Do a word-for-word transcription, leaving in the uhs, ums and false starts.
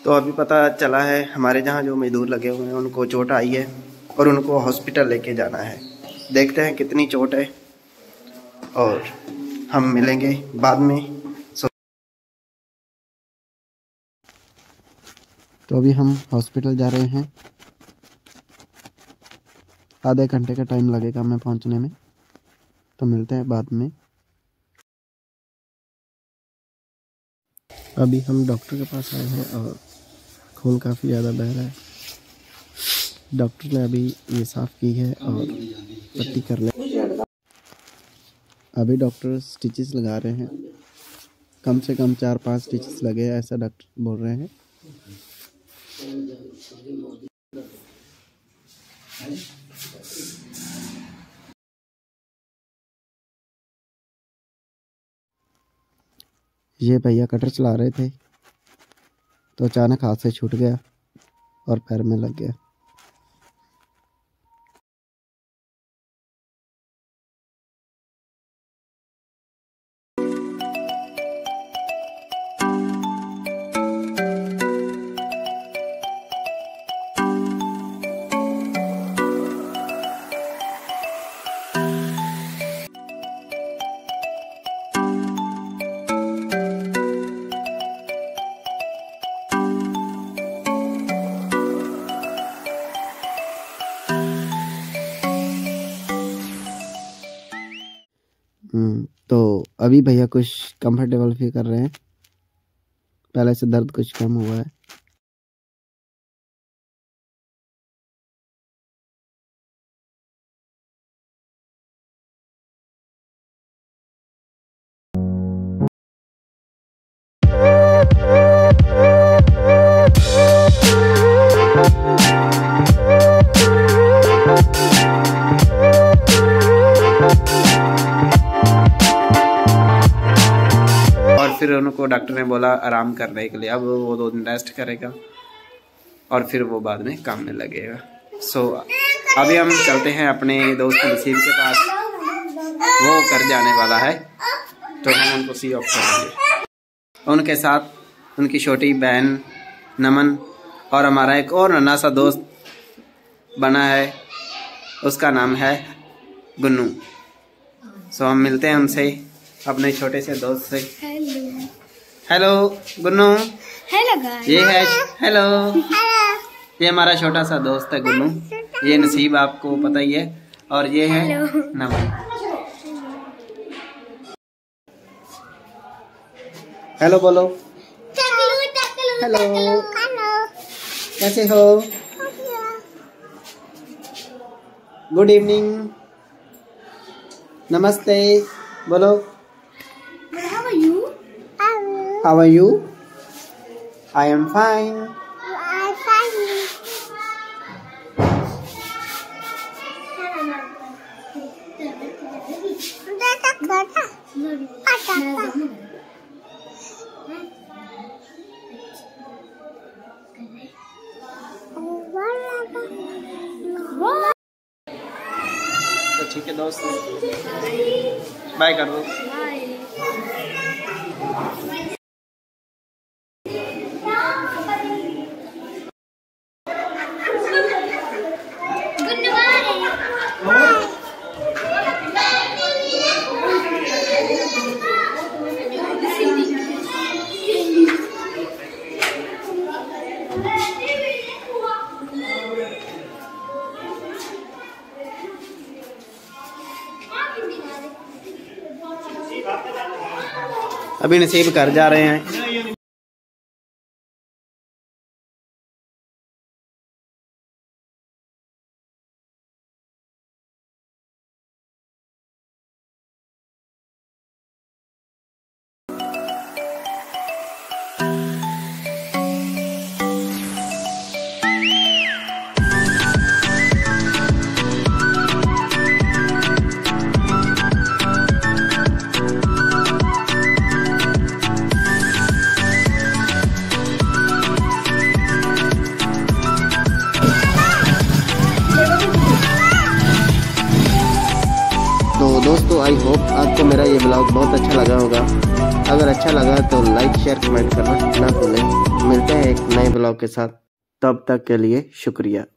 तो अभी पता चला है हमारे जहाँ जो मजदूर लगे हुए हैं उनको चोट आई है और उनको हॉस्पिटल लेके जाना है। देखते हैं कितनी चोट है और हम मिलेंगे बाद में। तो अभी हम हॉस्पिटल जा रहे हैं, आधे घंटे का टाइम लगेगा हमें पहुंचने में, तो मिलते हैं बाद में। अभी हम डॉक्टर के पास आए हैं और खून काफ़ी ज़्यादा बह रहा है। डॉक्टर ने अभी ये साफ़ की है और पट्टी करने, अभी डॉक्टर स्टिचेस लगा रहे हैं। कम से कम चार पांच स्टिचेस लगे हैं, ऐसा डॉक्टर बोल रहे हैं। ये भैया कटर चला रहे थे तो अचानक हाथ से छूट गया और पैर में लग गया। तो अभी भैया कुछ कंफर्टेबल फील कर रहे हैं, पहले से दर्द कुछ कम हुआ है। फिर उनको डॉक्टर ने बोला आराम करने के लिए, अब वो दो दिन रेस्ट करेगा और फिर वो बाद में काम में लगेगा। सो so, अभी हम चलते हैं अपने दोस्त नसीब के पास, वो कर जाने वाला है तो हम उनको सी ऑफ करेंगे। उनके साथ उनकी छोटी बहन नमन और हमारा एक और नन्हा सा दोस्त बना है, उसका नाम है गुन्नू। सो so, हम मिलते हैं उनसे, अपने छोटे से दोस्त से। हेलो गुन्नू। Hello guys. ये है हेलो ये हमारा छोटा सा दोस्त है गुन्नू, ये नसीब आपको पता ही है, और ये है नमन। हेलो बोलो। हेलो कैसे हो? गुड इवनिंग, नमस्ते बोलो। How are you? How are you? I am fine. I'm fine. तो ठीक है दोस्त, बाय कर दो। अभी नसीब घर जा रहे हैं। तो दोस्तों आई होप आपको मेरा ये ब्लॉग बहुत अच्छा लगा होगा। अगर अच्छा लगा तो लाइक शेयर कमेंट करना ना भूलें। मिलते हैं एक नए ब्लॉग के साथ, तब तक के लिए शुक्रिया।